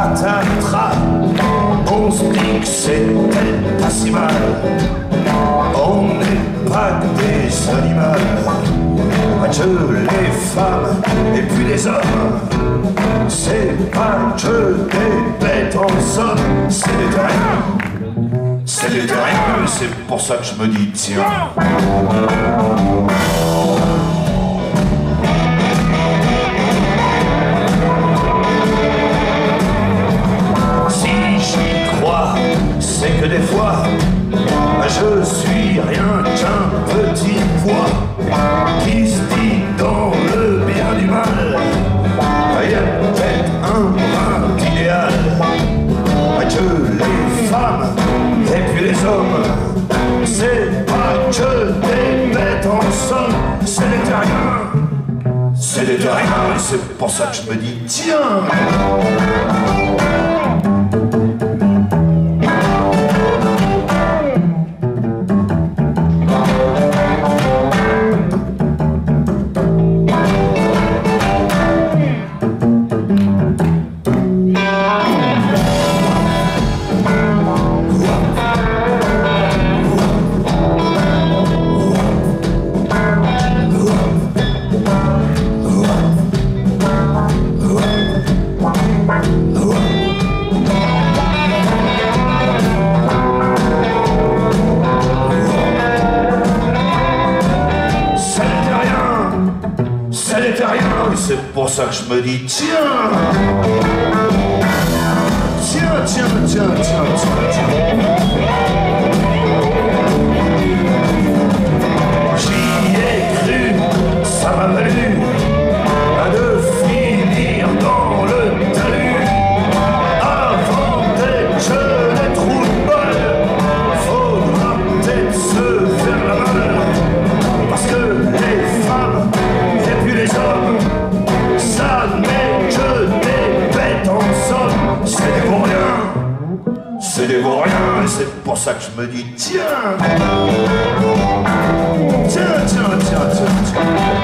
patatras, on se dit que c'était pas si mal. On n'est pas que des animaux, que les femmes et puis les hommes. C'est pas que des bêtes en somme, c'est des terriens. C'est des terriens, c'est pour ça que je me dis tiens. C'est que des fois, je suis rien qu'un petit poids qui se dit dans le bien du mal. Il y a peut-être un brin d'idéal que les femmes et puis les hommes, c'est pas que des bêtes en somme, c'est des terriens. C'est des terriens et c'est pour ça que je me dis tiens. C'est pour ça que je me dis tiens. Tiens, tiens, tiens, tiens, tiens, tiens. J'y ai cru, ça m'a valu de finir dans le talus. Avant d'être jeune et trou de balle, faudra peut-être se faire la malle. Parce que les femmes et puis les hommes, ça n'est que des bêtes en somme, c'est des vauriens. C'est des vauriens et c'est pour ça que je me dis tiens. Tiens, tiens, tiens, tiens, tiens.